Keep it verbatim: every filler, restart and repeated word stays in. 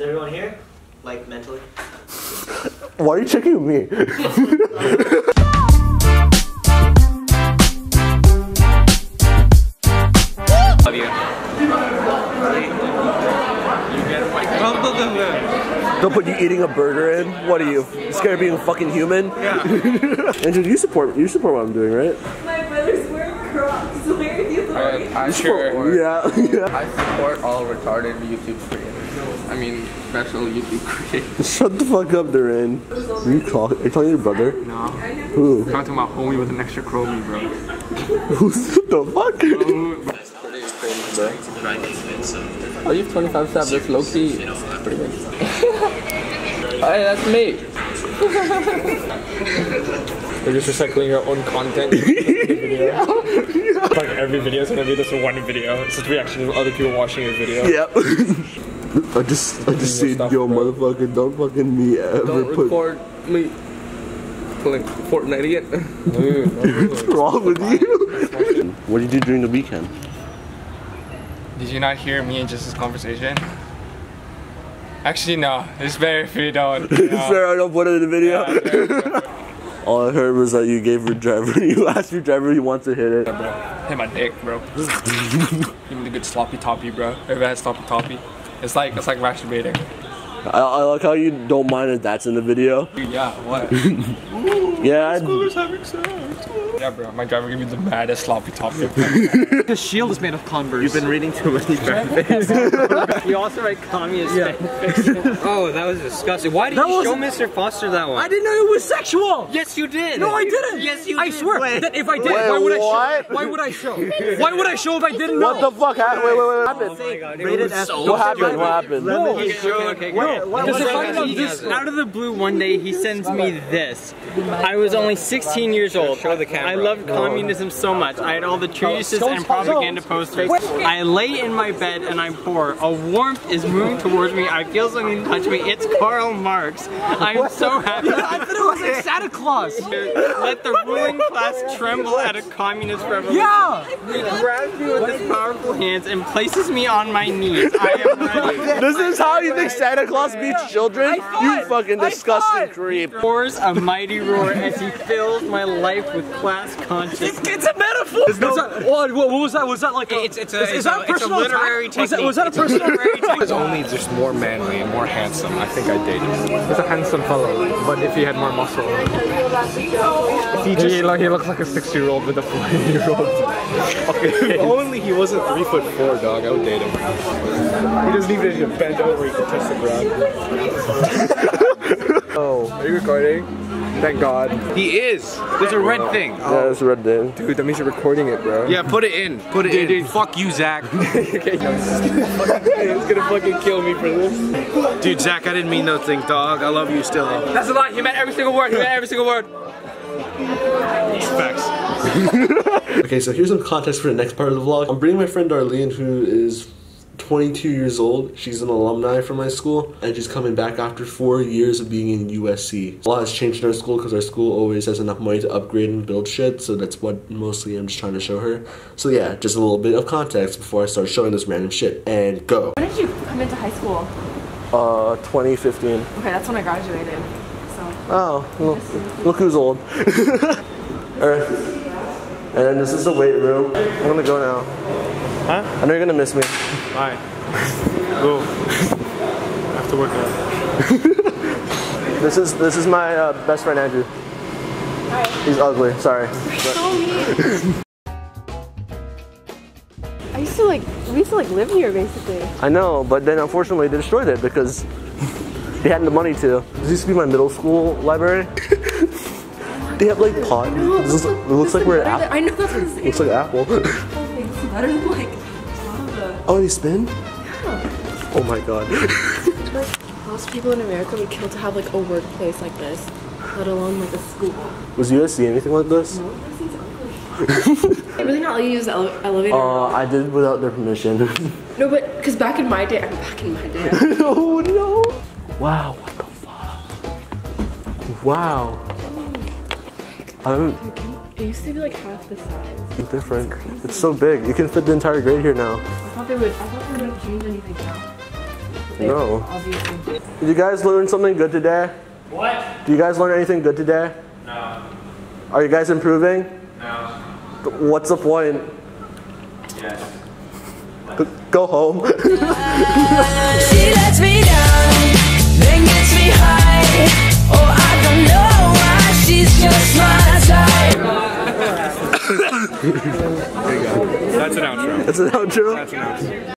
everyone here? Like, mentally? Why are you checking me? Love you. Don't put you eating a burger in? What are you, scared of being a fucking human? Yeah. Andrew, you support you support what I'm doing, right? My brother's wearing Crocs. Where are you going? I, I sure. Yeah, yeah. I support all retarded YouTube creators. I mean, professional YouTube creators. Shut the fuck up, Duran. Are you, call, are you calling your brother? No. Who? I'm talking about homie with an extra chromie, bro. Who's the fuck? That's pretty crazy, bro. Oh, you have twenty-five subs. That's low key. That's pretty good. Hey, that's me. You're just recycling your own content. Video. Yeah. Like every video is gonna be this one video. It's just reaction of other people watching your video. Yep. I just, I just said, yo, bro. Motherfucker, don't fucking me ever don't put. record me playing Fortnite again. What's wrong with you? What did you do during the weekend? Did you not hear me and Justin's conversation? Actually, no. It's better if you don't. You know? Sir, I don't put it in the video. Yeah, all I heard was that you gave your driver, you asked your driver if he wants to hit it. yeah, bro. Hit my dick, bro. Give me the good sloppy toppy, bro. Ever had sloppy toppy? It's like it's like masturbating. I, I like how you don't mind that that's in the video. Yeah, what? Yeah, I, Schoolers having sex. Yeah, bro. My driver gave me the maddest sloppy toppy. The shield is made of Converse. You've been reading too many fanfics. You also write communist yeah. fanfiction. Oh, that was disgusting. Why did that you show Mister Foster that one? I didn't know it was sexual. Yes, you did. No, I didn't. Yes, you I did. swear Wait. that if I did, Wait, why would I what? show? Why would I show? Why would I show if I didn't know? what the fuck happened? Wait, wait, wait, what happened? Oh my God, Rated F. so what happened? What happened? No, okay, okay, okay, no. Because if I know this, out of the blue, one day he sends me this. I was only sixteen years old. Show the camera. I loved communism so much. I had all the treatises and propaganda posters. I lay in my bed and I'm poor. A warmth is moving towards me. I feel something touch me. It's Karl Marx. I'm so happy. I thought it was like Santa Claus. Let the ruling class tremble at a communist revolution. Yeah. He grabs me with his powerful hands and places me on my knees. I am ready. This is how you think Santa Claus beats children? You fucking disgusting creep. He roars a mighty roar as he fills my life with class consciousness. It's, it's a metaphor. It's no, that, what, what was that? Was that like a, it's, it's a, is, is it's that a, a personal it's a literary attack? technique. Was that, was that a personal If it's only just more manly and more handsome, I think I'd date him. He's a handsome fellow, but if he had more muscle. If he, just, he, like, he looks like a six-year-old with a four-year-old. Okay. If only he wasn't three foot four, dog, I would date him. He doesn't even need to bend over, he can touch the ground. Oh, are you recording? Thank God. He is. There's a red thing. Yeah, that's a red thing. Dude, that means you're recording it, bro. Yeah, put it in. Put it Dude, in. dude. Fuck you, Zach. Okay, he's gonna fucking kill me for this. Dude, Zach, I didn't mean no thing, dog. I love you still. That's a lie. He meant every single word. He meant every single word. Facts. Okay, so here's some context for the next part of the vlog. I'm bringing my friend Darlene, who is twenty-two years old. She's an alumni from my school, and she's coming back after four years of being in U S C. A lot has changed in our school because our school always has enough money to upgrade and build shit, so that's what mostly I'm just trying to show her. So yeah, just a little bit of context before I start showing this random shit. And go. When did you come into high school? Uh, twenty fifteen. Okay, that's when I graduated. So. Oh, look, look who's old. Alright. And then this is the weight room. I'm gonna go now. Huh? I know you're gonna miss me. Bye. Go. I have to work out. This is this is my uh, best friend Andrew. Hi. He's ugly. Sorry. So mean. I used to like, we used to like live here basically. I know, but then unfortunately they destroyed it because they hadn't the money to. This used to be my middle school library. They have like pot. No, This is, it looks like we're at Apple. I know that's what I'm saying. Looks like Apple. It's better than like Java. Oh, they spin? Yeah. Oh my god. Like most people in America would kill to have like a workplace like this, let alone like a school. Was U S C anything like this? No, this seems ugly. I really not let you use the ele elevator. Uh, I did without their permission. No, but because back in my day, I mean, back in my day. Oh no! Wow, what the fuck? Wow. I'm It used to be like half the size. It's different. It's so big. You can fit the entire grade here now. I thought they would. I thought they would change anything now. No. Did you guys learn something good today? What? Do you guys learn anything good today? No. Are you guys improving? No. What's the point? Yes. Go home. She lets me down, then gets me high. Oh, I don't know why, she's just my type. That's an outro. That's an outro? That's an outro.